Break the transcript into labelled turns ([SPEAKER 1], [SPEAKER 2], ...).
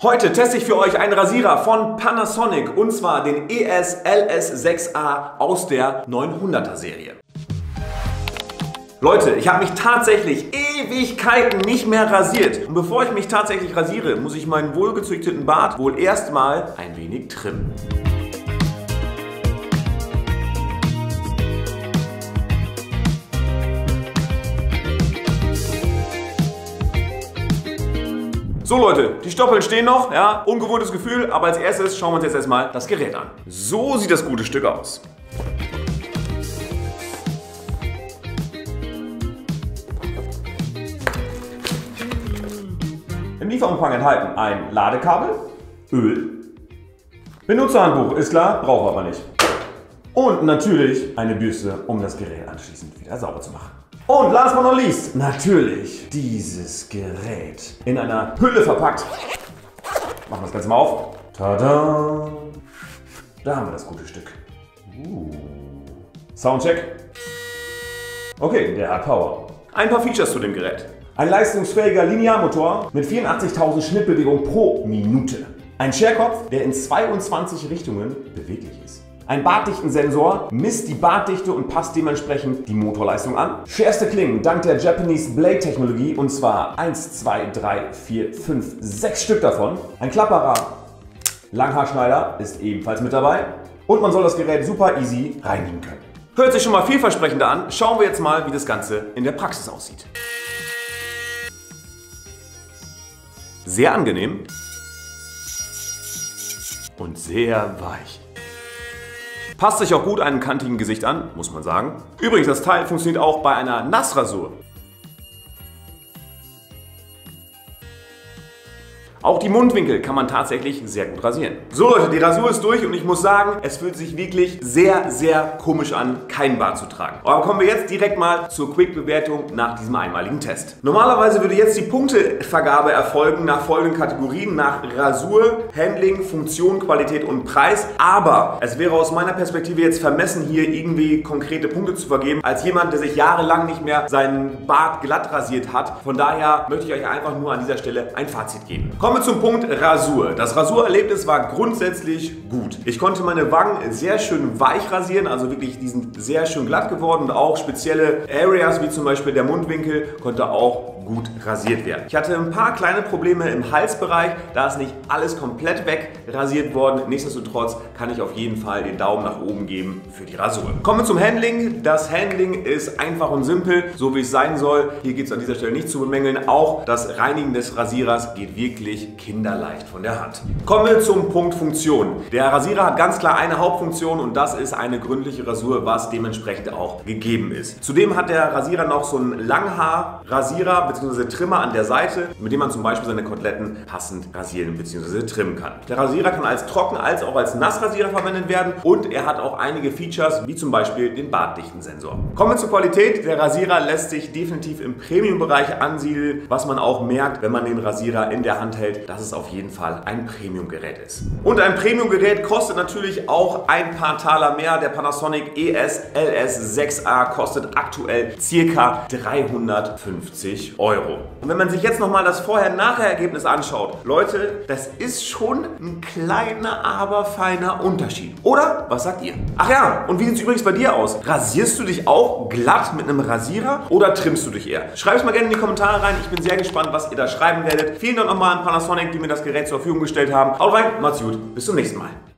[SPEAKER 1] Heute teste ich für euch einen Rasierer von Panasonic und zwar den ES-LS6A aus der 900er Serie. Leute, ich habe mich tatsächlich Ewigkeiten nicht mehr rasiert. Und bevor ich mich tatsächlich rasiere, muss ich meinen wohlgezüchteten Bart wohl erstmal ein wenig trimmen. So Leute, die Stoppeln stehen noch, ja, ungewohntes Gefühl, aber als erstes schauen wir uns jetzt erstmal das Gerät an. So sieht das gute Stück aus. Im Lieferumfang enthalten ein Ladekabel, Öl, Benutzerhandbuch, ist klar, braucht aber nicht. Und natürlich eine Bürste, um das Gerät anschließend wieder sauber zu machen. Und last but not least, natürlich dieses Gerät in einer Hülle verpackt. Machen wir das Ganze mal auf. Tada! Da haben wir das gute Stück. Soundcheck. Okay, der hat Power. Ein paar Features zu dem Gerät. Ein leistungsfähiger Linearmotor mit 84.000 Schnittbewegungen pro Minute. Ein Scherkopf, der in 22 Richtungen beweglich ist. Ein Bartdichtensensor misst die Bartdichte und passt dementsprechend die Motorleistung an. Schärfste Klingen dank der Japanese Blade Technologie und zwar 1, 2, 3, 4, 5, 6 Stück davon. Ein klapperer Langhaarschneider ist ebenfalls mit dabei und man soll das Gerät super easy reinigen können. Hört sich schon mal vielversprechender an. Schauen wir jetzt mal, wie das Ganze in der Praxis aussieht. Sehr angenehm und sehr weich. Passt sich auch gut einem kantigen Gesicht an, muss man sagen. Übrigens, das Teil funktioniert auch bei einer Nassrasur. Auch die Mundwinkel kann man tatsächlich sehr gut rasieren. So Leute, die Rasur ist durch und ich muss sagen, es fühlt sich wirklich sehr, sehr komisch an, kein Bart zu tragen. Aber kommen wir jetzt direkt mal zur Quick-Bewertung nach diesem einmaligen Test. Normalerweise würde jetzt die Punktevergabe erfolgen nach folgenden Kategorien: nach Rasur, Handling, Funktion, Qualität und Preis. Aber es wäre aus meiner Perspektive jetzt vermessen, hier irgendwie konkrete Punkte zu vergeben, als jemand, der sich jahrelang nicht mehr seinen Bart glatt rasiert hat. Von daher möchte ich euch einfach nur an dieser Stelle ein Fazit geben. Kommen wir zum Punkt Rasur. Das Rasurerlebnis war grundsätzlich gut. Ich konnte meine Wangen sehr schön weich rasieren, also wirklich, die sind sehr schön glatt geworden und auch spezielle Areas wie zum Beispiel der Mundwinkel konnte auch gut rasiert werden. Ich hatte ein paar kleine Probleme im Halsbereich, da ist nicht alles komplett weg rasiert worden. Nichtsdestotrotz kann ich auf jeden Fall den Daumen nach oben geben für die Rasur. Kommen wir zum Handling. Das Handling ist einfach und simpel, so wie es sein soll. Hier geht es an dieser Stelle nicht zu bemängeln. Auch das Reinigen des Rasierers geht wirklich kinderleicht von der Hand. Kommen wir zum Punkt Funktion. Der Rasierer hat ganz klar eine Hauptfunktion und das ist eine gründliche Rasur, was dementsprechend auch gegeben ist. Zudem hat der Rasierer noch so einen Langhaar-Rasierer bzw. Trimmer an der Seite, mit dem man zum Beispiel seine Koteletten passend rasieren bzw. trimmen kann. Der Rasierer kann als Trocken- als auch als Nassrasierer verwendet werden und er hat auch einige Features, wie zum Beispiel den Bartdichtensensor. Kommen wir zur Qualität. Der Rasierer lässt sich definitiv im Premium-Bereich ansiedeln, was man auch merkt, wenn man den Rasierer in der Hand hält, dass es auf jeden Fall ein Premium-Gerät ist. Und ein Premium-Gerät kostet natürlich auch ein paar Taler mehr. Der Panasonic ES-LS6A kostet aktuell ca. 350 €. Und wenn man sich jetzt nochmal das Vorher-Nachher-Ergebnis anschaut, Leute, das ist schon ein kleiner, aber feiner Unterschied. Oder? Was sagt ihr? Ach ja, und wie sieht es übrigens bei dir aus? Rasierst du dich auch glatt mit einem Rasierer oder trimmst du dich eher? Schreibt es mal gerne in die Kommentare rein. Ich bin sehr gespannt, was ihr da schreiben werdet. Vielen Dank nochmal an Panasonic, die mir das Gerät zur Verfügung gestellt haben. Haut rein, macht's gut, bis zum nächsten Mal.